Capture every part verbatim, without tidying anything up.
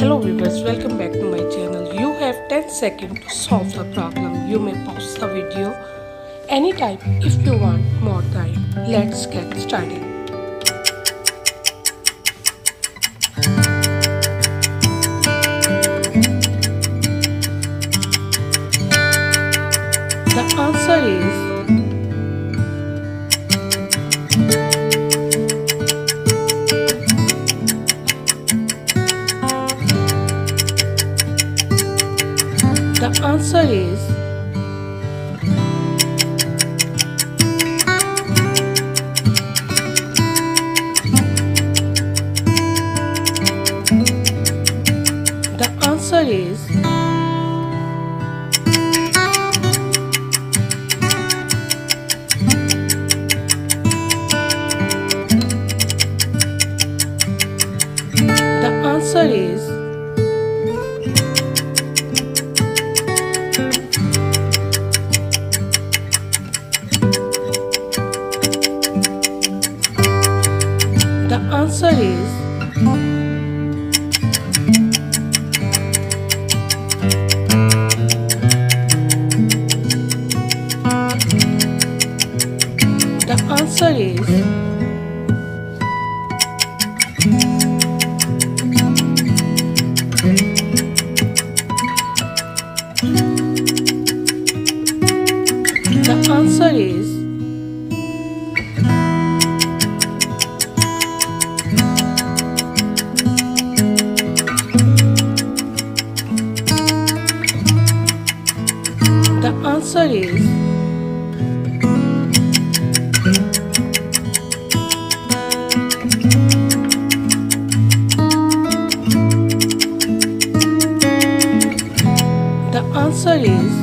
Hello viewers, welcome back to my channel. You have ten seconds to solve the problem. You may pause the video anytime if you want more time. Let's get started. The answer is The answer is The answer is The answer is The answer is The answer is The answer is The answer is The answer is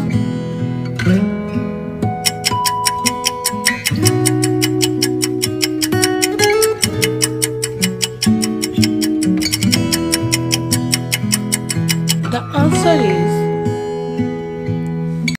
The answer is